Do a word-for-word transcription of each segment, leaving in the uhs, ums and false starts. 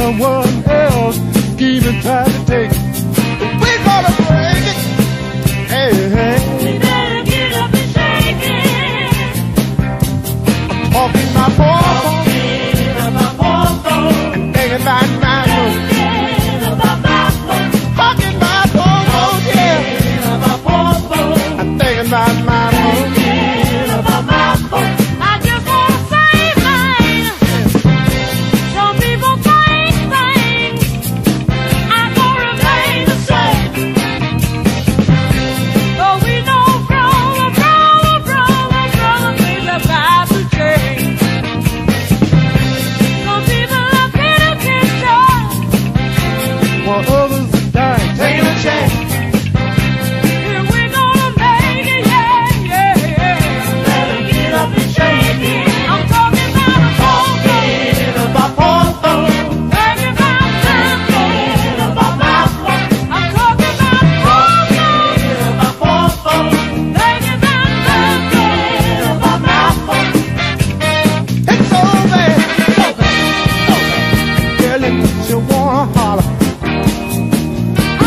someone else even try to take it. We're gonna break it. Hey, hey. You better get up and shake it. I'm talking my phone, Talking about my phone. and thinking about my phone. Thinking about my phone. Talking my phone, yeah. Thinking about my phone. I'm thinking about my phone. Thinking about my phone. I just wanna say things. Some people think things. I'm gonna remain the same. But we know brother, brother, brother, brother, things are about to change. Some people are bitter picture. While others are dying, taking a chance. And we're gonna make it, yeah, yeah, yeah. Better get up and shake it. I'm talking about a phone, Thinking about phone, phone. talking about something about my phone. I'm talking about phone, About phone, phone. thinking about something about my phone. It's so bad, so bad, so bad. Girl, it makes you wanna holler. Ah,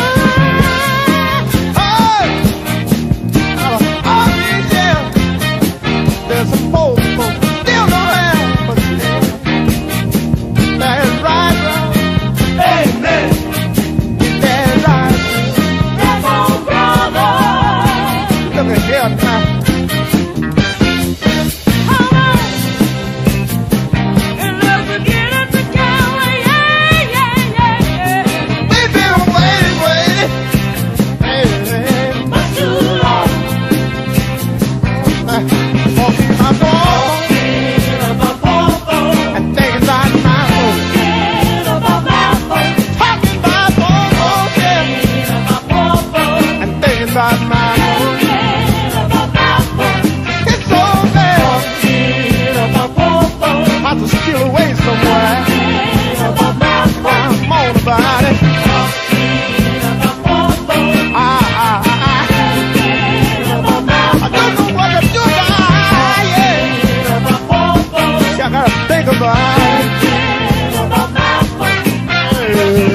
hey, holler, oh yeah. There's some folks who still don't have much love. That's right, right. Amen. That's right. Come on, brother. Look at here now. Come on. And let's get it together, yeah, yeah, yeah, yeah. We've been waiting, waiting. Hey, hey. But too long. Talking my phone Thinking about my phone. and thinking about my phone. Thinking about my phone. Talking my phone, yeah. Thinking about my phone. And thinking about my phone. Thinking about my phone. It's so bad. Thinking about my phone. About to steal away somewhere. Thinking about my phone. I'm on about it. Thinking about my phone. Ah, ah, ah, Thinking about my ah. I don't know what to do about it. Yeah. Thinking about my phone. See, I gotta think about it. Thinking about my phone. Hey.